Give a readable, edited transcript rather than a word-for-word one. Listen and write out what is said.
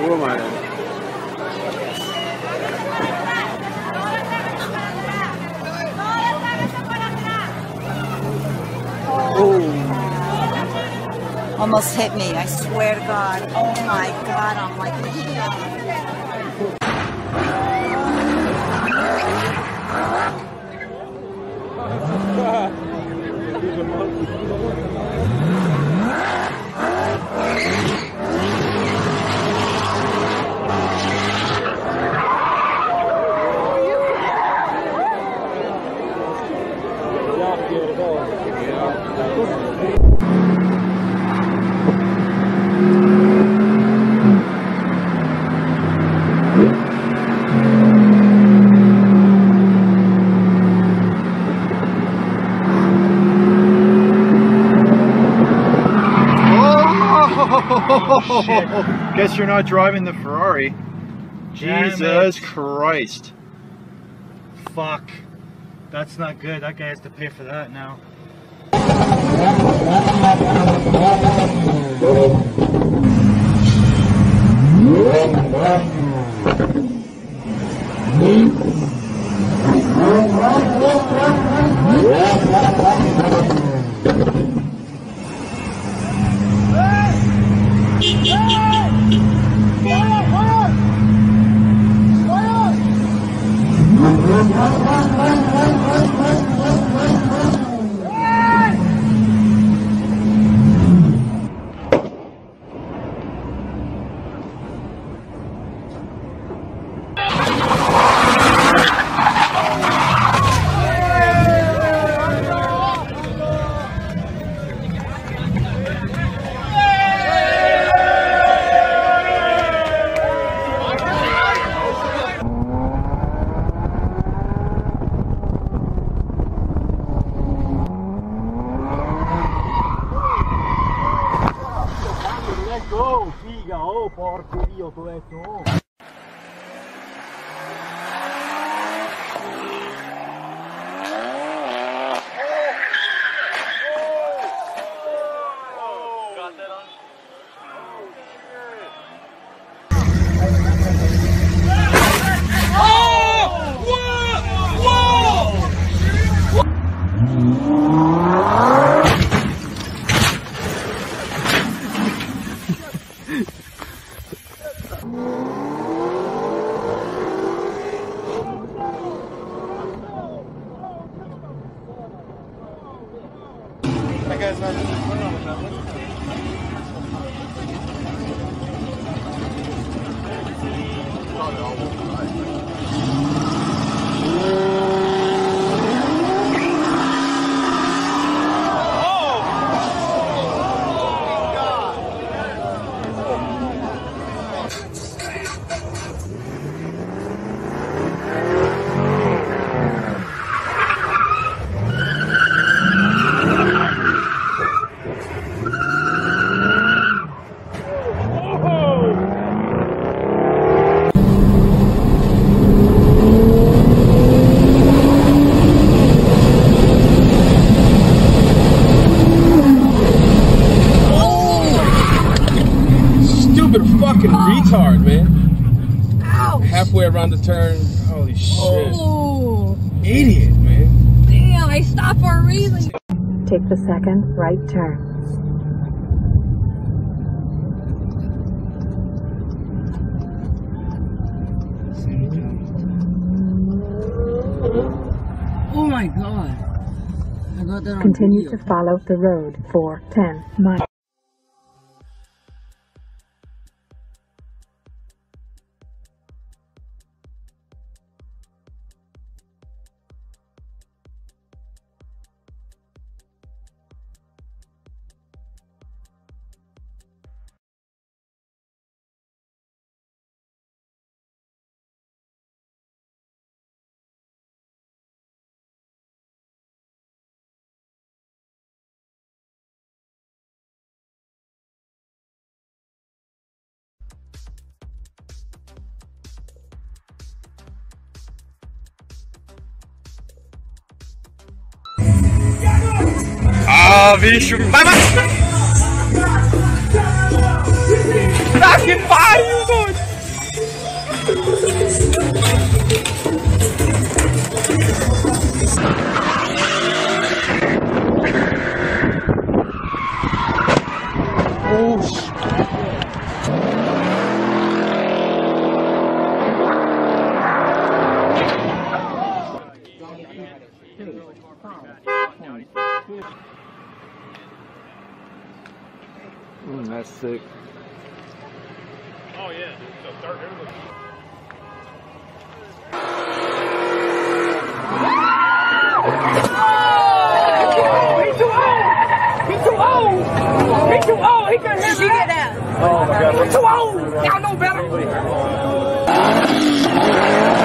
Sicuro, ma Almost hit me, I swear to God. Oh my God, I'm like, oh, shit. Guess you're not driving the Ferrari. Jesus Christ. Fuck. That's not good. That guy has to pay for that now. Oh, figa, oh, porco Dio, tu detto, oh. That guy's not just putting on the tablet. Fucking retard, man. ouch. Halfway around the turn. Holy shit. Oh. Idiot, man. Damn, I stopped for a reason. Take the second right turn. Oh my God. I got that on Continue video. to follow the road for 10 miles. Ah, bicho! Vai, vai! Ah, que pariu, doido! That's sick. Oh yeah, so start everybody. He's too old. He can't handle that. Oh my God. He's too old. Y'all know better.